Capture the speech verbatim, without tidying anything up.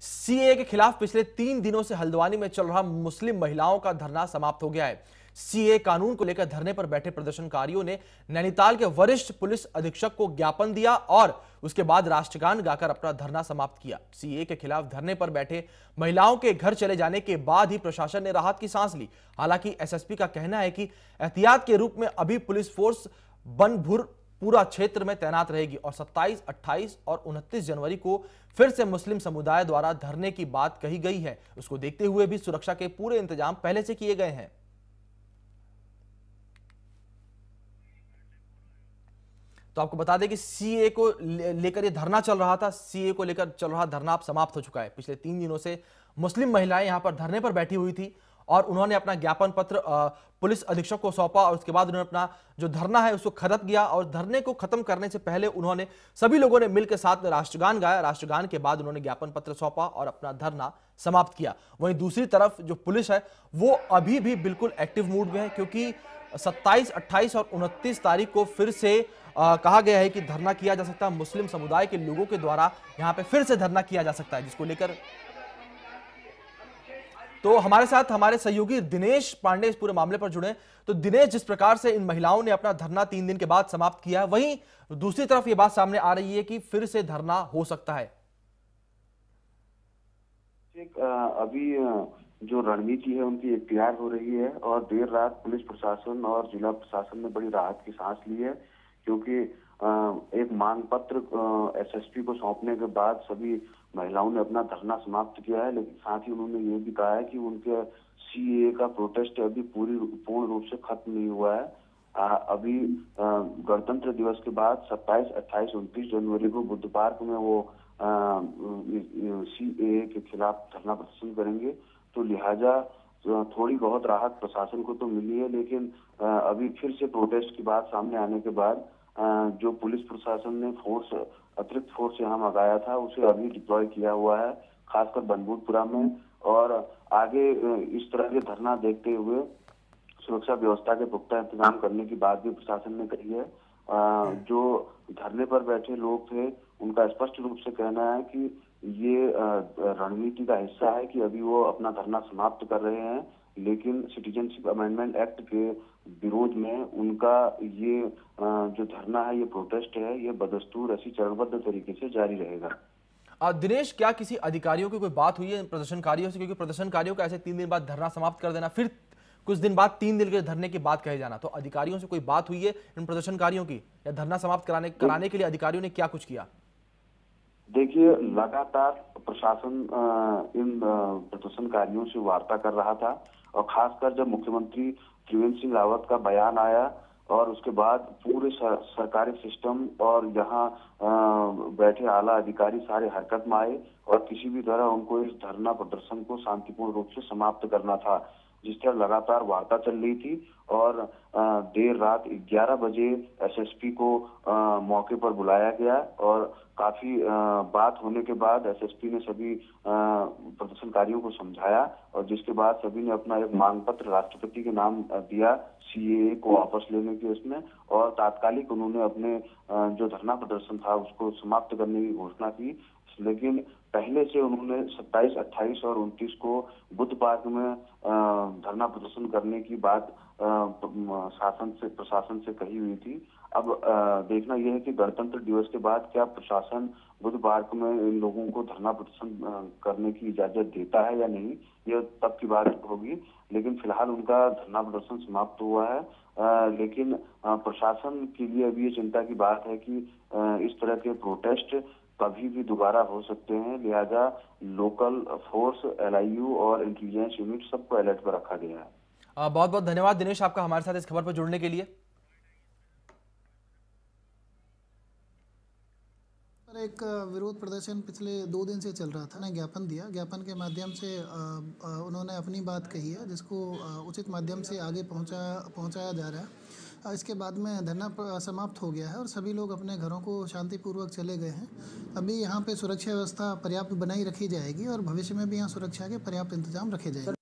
CA के खिलाफ पिछले तीन दिनों से हल्द्वानी में चल रहा मुस्लिम महिलाओं का धरना समाप्त हो गया है। सीए कानून को लेकर धरने पर बैठे प्रदर्शनकारियों ने नैनीताल के वरिष्ठ पुलिस अधीक्षक को ज्ञापन दिया और उसके बाद राष्ट्रगान गाकर अपना धरना समाप्त किया। सीए के खिलाफ धरने पर बैठे महिलाओं के घर चले जाने के बाद ही प्रशासन ने राहत की सांस ली। हालांकि एसएसपी का कहना है कि एहतियात के रूप में अभी पुलिस फोर्स बनभुर पूरा क्षेत्र में तैनात रहेगी और सत्ताईस, अट्ठाईस और उनतीस जनवरी को फिर से मुस्लिम समुदाय द्वारा धरने की बात कही गई है। उसको देखते हुए भी सुरक्षा के पूरे इंतजाम पहले से किए गए हैं। तो आपको बता दें कि सीए को लेकर ये धरना चल रहा था। सीए को लेकर चल रहा धरना अब समाप्त हो चुका है। पिछले तीन दिनों से मुस्लिम महिलाएं यहां पर धरने पर बैठी हुई थी और उन्होंने अपना ज्ञापन पत्र पुलिस अधीक्षक को सौंपा और उसके बाद उन्होंने अपना जो धरना है उसको खत्म किया और धरने को खत्म करने से पहले उन्होंने सभी लोगों ने मिलकर साथ में राष्ट्रगान गाया। राष्ट्रगान के बाद उन्होंने ज्ञापन पत्र सौंपा और अपना धरना समाप्त किया। वहीं दूसरी तरफ जो पुलिस है वो अभी भी बिल्कुल एक्टिव मूड में है, क्योंकि सत्ताईस, अट्ठाईस और उनतीस तारीख को फिर से आ, कहा गया है कि धरना किया जा सकता है। मुस्लिम समुदाय के लोगों के द्वारा यहां पे फिर से धरना किया जा सकता है, जिसको लेकर तो हमारे साथ हमारे सहयोगी दिनेश पांडे इस पूरे मामले पर जुड़े। तो दिनेश, जिस प्रकार से इन महिलाओं ने अपना धरना तीन दिन के बाद समाप्त किया है, वहीं दूसरी तरफ ये बात सामने आ रही है कि फिर से धरना हो सकता है। एक अभी जो रणनीति है उनकी इख्तियार हो रही है और देर रात पुलिस प्रशासन और जिला प्रशासन ने बड़ी राहत की सांस ली है, क्योंकि एक मांग पत्र एसएसपी को सौंपने के बाद सभी महिलाओं ने अपना धरना समाप्त किया है। लेकिन साथ ही उन्होंने ये भी कहा है कि उनके सीए का प्रोटेस्ट अभी पूरी पूर्ण रूप से खत्म नहीं हुआ है। आ, अभी गणतंत्र दिवस के बाद सत्ताईस, अट्ठाईस, उनतीस जनवरी को बुधवार को में वो सीए के खिलाफ धरना प्रदर्शन करेंगे। तो लिहाजा थोड़ी बहुत राहत प्रशासन को तो मिली है, लेकिन आ, अभी फिर से प्रोटेस्ट की बात सामने आने के बाद आ, जो पुलिस प्रशासन ने फोर्स अतिरिक्त फोर्स यहाँ मंगाया था उसे अभी डिप्लॉय किया हुआ है, खासकर बनबूटपुरा में। और आगे इस तरह के धरना देखते हुए सुरक्षा व्यवस्था के पुख्ता इंतजाम करने की बात भी प्रशासन ने कही है। आ, जो धरने पर बैठे लोग थे उनका स्पष्ट रूप से कहना है कि ये रणनीति का हिस्सा है कि अभी वो अपना धरना समाप्त कर रहे हैं, लेकिन सिटीजनशिप अमेंडमेंट एक्ट के विरोध में उनका ये जो धरना है, ये प्रोटेस्ट है, ये बदस्तूर ऐसी चरणबद्ध तरीके से जारी रहेगा। दिनेश, क्या किसी अधिकारियों की कोई बात हुई है प्रदर्शनकारियों से? क्योंकि प्रदर्शनकारियों का ऐसे तीन दिन बाद धरना समाप्त कर देना, फिर कुछ दिन बाद तीन दिन के धरने की बात कहे जाना, तो अधिकारियों से कोई बात हुई है इन प्रदर्शनकारियों की, या धरना समाप्त कराने कराने के लिए अधिकारियों ने क्या कुछ किया? देखिए, लगातार प्रशासन इन प्रदर्शनकारियों से वार्ता कर रहा था और खासकर जब मुख्यमंत्री त्रिवेंद्र सिंह रावत का बयान आया और उसके बाद पूरे सर, सरकारी सिस्टम और यहाँ बैठे आला अधिकारी सारे हरकत में आए और किसी भी तरह उनको इस धरना प्रदर्शन को शांतिपूर्ण रूप से समाप्त करना था। जिस तरह लगातार वार्ता चल रही थी और देर रात ग्यारह बजे एसएसपी को आ, मौके पर बुलाया गया और काफी आ, बात होने के बाद एसएसपी ने सभी प्रदर्शनकारियों को समझाया और जिसके बाद सभी ने अपना एक मांग पत्र राष्ट्रपति के नाम दिया सीएए को वापस लेने की उसमें, और तात्कालिक उन्होंने अपने आ, जो धरना प्रदर्शन था उसको समाप्त करने की घोषणा की। लेकिन पहले से उन्होंने सत्ताईस, अट्ठाईस और उनतीस को बुद्ध पार्क में धरना प्रदर्शन करने की बात शासन से प्रशासन से कही हुई थी। अब आ, देखना यह है कि गणतंत्र दिवस के बाद क्या प्रशासन बुद्ध पार्क में इन लोगों को धरना प्रदर्शन करने की इजाजत देता है या नहीं, यह तब की बात होगी। लेकिन फिलहाल उनका धरना प्रदर्शन समाप्त हुआ है। आ, लेकिन आ, प्रशासन के लिए अभी ये चिंता की बात है कि आ, इस तरह के प्रोटेस्ट कभी भी दोबारा हो सकते हैं, लिहाजा लोकल फोर्स, एलआईयू और इंटेलिजेंस यूनिट सबको अलर्ट पर रखा गया है। बहुत बहुत धन्यवाद दिनेश आपका हमारे साथ इस खबर पर जुड़ने के लिए। एक विरोध प्रदर्शन पिछले दो दिन से चल रहा था ना, ज्ञापन दिया, ज्ञापन के माध्यम से उन्होंने अपनी बात कही है जिसको उचित माध्यम से आगे पहुंचा पहुंचाया जा रहा है। इसके बाद में धरना समाप्त हो गया है और सभी लोग अपने घरों को शांतिपूर्वक चले गए हैं। अभी यहाँ पे सुरक्षा व्यवस्था पर्याप्त बनाई रखी जाएगी और भविष्य में भी यहाँ सुरक्षा के पर्याप्त इंतजाम रखे जाएंगे।